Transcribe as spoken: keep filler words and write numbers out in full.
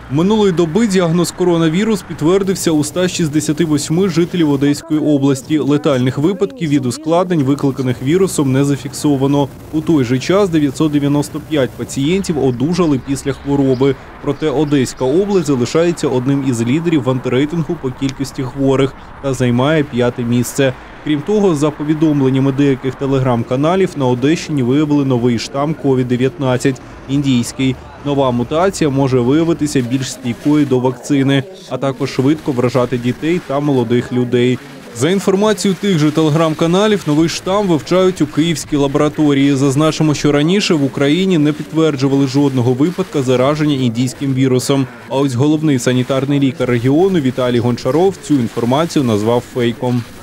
Минулої доби діагноз коронавірус підтвердився у ста шістдесяти восьми жителів Одеської області. Летальних випадків від ускладнень, викликаних вірусом, не зафіксовано. У той же час дев'ятсот дев'яносто п'ять пацієнтів одужали після хвороби. Проте Одеська область залишається одним із лідерів в антирейтингу по кількості хворих та займає п'яте місце. Крім того, за повідомленнями деяких телеграм-каналів, на Одещині виявили новий штам ковід дев'ятнадцять – індійський. Нова мутація може виявитися більш стійкою до вакцини, а також швидко вражати дітей та молодих людей. За інформацією тих же телеграм-каналів, новий штам вивчають у київській лабораторії. Зазначимо, що раніше в Україні не підтверджували жодного випадка зараження індійським вірусом. А ось головний санітарний лікар регіону Віталій Гончаров цю інформацію назвав фейком.